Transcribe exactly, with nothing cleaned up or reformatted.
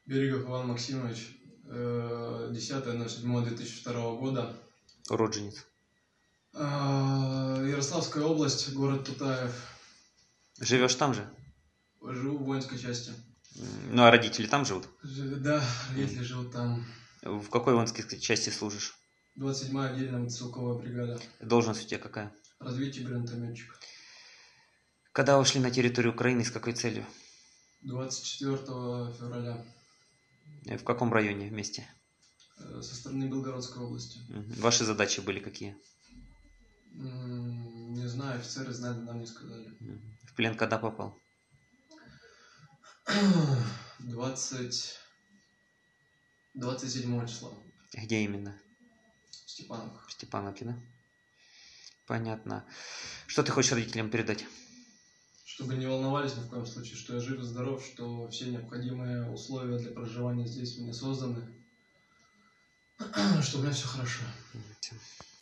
Берегов Иван Максимович, десятое ноль седьмое две тысячи второго года. Уродженец. Ярославская область, город Тутаев. Живешь там же? Живу в воинской части. Ну, а родители там живут? Да, родители mm. живут там. В какой воинской части служишь? двадцать седьмая отдельная мотострелковая бригада. Должность у тебя какая? Развитие гранатометчик. Когда вошли на территорию Украины, с какой целью? двадцать четвёртого февраля. В каком районе вместе? Со стороны Белгородской области. Ваши задачи были какие? Не знаю, офицеры знали, нам не сказали. В плен когда попал? двадцать... двадцать седьмого числа. Где именно? В Степановках. В Степановке, да? Понятно. Что ты хочешь родителям передать? Чтобы не волновались ни в коем случае, что я жив и здоров, что все необходимые условия для проживания здесь мне созданы, что у меня все хорошо.